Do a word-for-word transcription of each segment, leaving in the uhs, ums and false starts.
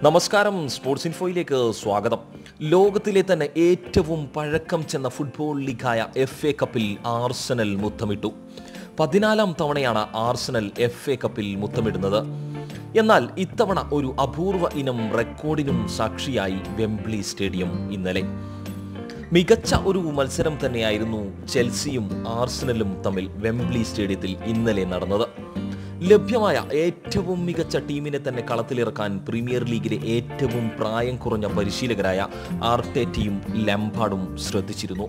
നമസ്കാരം, സ്പോർട്സ് ഇൻഫോയിലേക്ക് സ്വാഗതം. ലോകത്തിലെ തന്നെ ഏറ്റവും പഴക്കം ചെന്ന ഫുട്ബോൾ ലീഗായ എഫ് എ കപ്പിൽ ആർസനൽ മുത്തമിട്ടു. പതിനാലാം തവണയാണ് ആർസനൽ എഫ് എ കപ്പിൽ മുത്തമിടുന്നത്. എന്നാൽ ഇത്തവണ ഒരു അപൂർവ ഇനം റെക്കോർഡിനും സാക്ഷിയായി വെംബ്ലി സ്റ്റേഡിയം ഇന്നലെ. മികച്ച ഒരു മത്സരം തന്നെയായിരുന്നു ചെൽസിയും ആർസനലും തമ്മിൽ വെംബ്ലി സ്റ്റേഡിയത്തിൽ ഇന്നലെ നടന്നത്. ലഭ്യമായ ഏറ്റവും മികച്ച ടീമിനെ തന്നെ കളത്തിലിറക്കാൻ പ്രീമിയർ ലീഗിലെ ഏറ്റവും പ്രായം കുറഞ്ഞ പരിശീലകരായ ആർട്ടേറ്റയും ലംപാർഡും ശ്രദ്ധിച്ചിരുന്നു.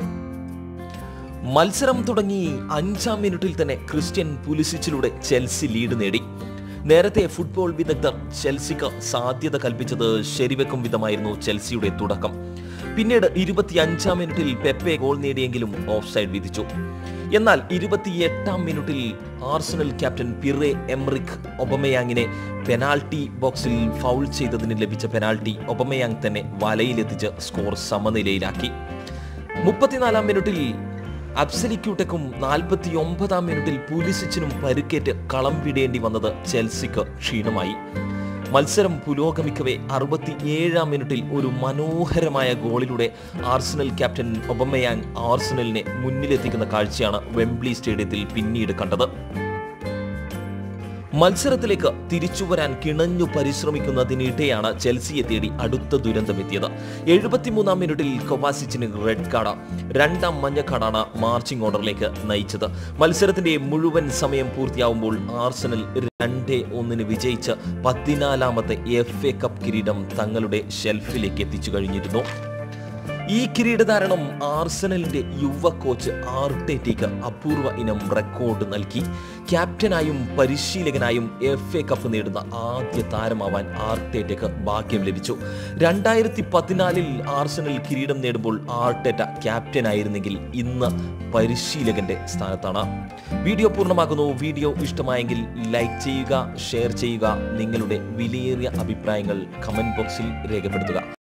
മത്സരം തുടങ്ങി അഞ്ചാം മിനിറ്റിൽ തന്നെ ക്രിസ്റ്റ്യൻ പുലിസിച്ചിലൂടെ ചെൽസി ലീഡ് നേടി. നേരത്തെ ഫുട്ബോൾ വിദഗ്ധർ ചെൽസിക്ക് സാധ്യത കൽപ്പിച്ചത് ശരിവെക്കും വിധമായിരുന്നു ചെൽസിയുടെ തുടക്കം. പിന്നീട് ഇരുപത്തിയഞ്ചാം മിനിറ്റിൽ പെപ്പെ ഗോൾ നേടിയെങ്കിലും ഓഫ് സൈഡ് വിധിച്ചു. എന്നാൽ ഇരുപത്തിയെട്ടാം മിനിറ്റിൽ ആർസണൽ ക്യാപ്റ്റൻ പിറെ എംറിക് ഒബമയാങ്ങിനെ പെനാൽറ്റി ബോക്സിൽ ഫൗൾ ചെയ്തതിന് ലഭിച്ച പെനാൽറ്റി ഒബമയാങ് തന്നെ വലയിലെത്തിച്ച് സ്കോർ സമനിലയിലാക്കി. മുപ്പത്തിനാലാം മിനിറ്റിൽ അബ്സലിക്യൂട്ടക്കും നാൽപ്പത്തി ഒമ്പതാം മിനിറ്റിൽ പുലിസിച്ചിനും പരുക്കേറ്റ് കളം വിടേണ്ടി വന്നത് ചെൽസിക്ക് ക്ഷീണമായി. മത്സരം പുരോഗമിക്കവേ അറുപത്തി ഏഴാം മിനിറ്റിൽ ഒരു മനോഹരമായ ഗോളിലൂടെ ആർസണൽ ക്യാപ്റ്റൻ ഒബമയാങ് ആർസണലിനെ മുന്നിലെത്തിക്കുന്ന കാഴ്ചയാണ് വെംബ്ലി സ്റ്റേഡിയത്തിൽ പിന്നീട് കണ്ടത്. മത്സരത്തിലേക്ക് തിരിച്ചുവരാൻ കിണഞ്ഞു പരിശ്രമിക്കുന്നതിനിടെയാണ് ചെൽസിയെ തേടി അടുത്ത ദുരന്തമെത്തിയത്. എഴുപത്തിമൂന്നാം മിനിറ്റിൽ കൊവാസിച്ചിന് റെഡ് കാർഡ്, രണ്ടാം മഞ്ഞക്കാർഡാണ് മാർച്ചിങ് ഓർഡറിലേക്ക് നയിച്ചത്. മത്സരത്തിന്റെ മുഴുവൻ സമയം പൂർത്തിയാവുമ്പോൾ ആർസണൽ രണ്ടേ ഒന്നിന് വിജയിച്ച് പതിനാലാമത്തെ എഫ് എ കപ്പ് കിരീടം തങ്ങളുടെ ഷെൽഫിലേക്ക് എത്തിച്ചു കഴിഞ്ഞിരുന്നു. ഈ കിരീടധാരണം ആർസണലിന്റെ യുവ കോച്ച് ആർട്ടേറ്റയ്ക്ക് അപൂർവ ഇനം റെക്കോർഡ് നൽകി. ക്യാപ്റ്റനായും പരിശീലകനായും എഫ് എ കപ്പ് നേടുന്ന ആദ്യ താരമാവാൻ ആർട്ടേറ്റയ്ക്ക് ഭാഗ്യം ലഭിച്ചു. രണ്ടായിരത്തി പതിനാലിൽ ആർസണൽ കിരീടം നേടുമ്പോൾ ആർട്ടേറ്റ ക്യാപ്റ്റനായിരുന്നെങ്കിൽ ഇന്ന് പരിശീലകന്റെ സ്ഥാനത്താണ്. വീഡിയോ പൂർണ്ണമാകുന്നു. വീഡിയോ ഇഷ്ടമായെങ്കിൽ ലൈക്ക് ചെയ്യുക, ഷെയർ ചെയ്യുക. നിങ്ങളുടെ വിലയേറിയ അഭിപ്രായങ്ങൾ കമന്റ് ബോക്സിൽ രേഖപ്പെടുത്തുക.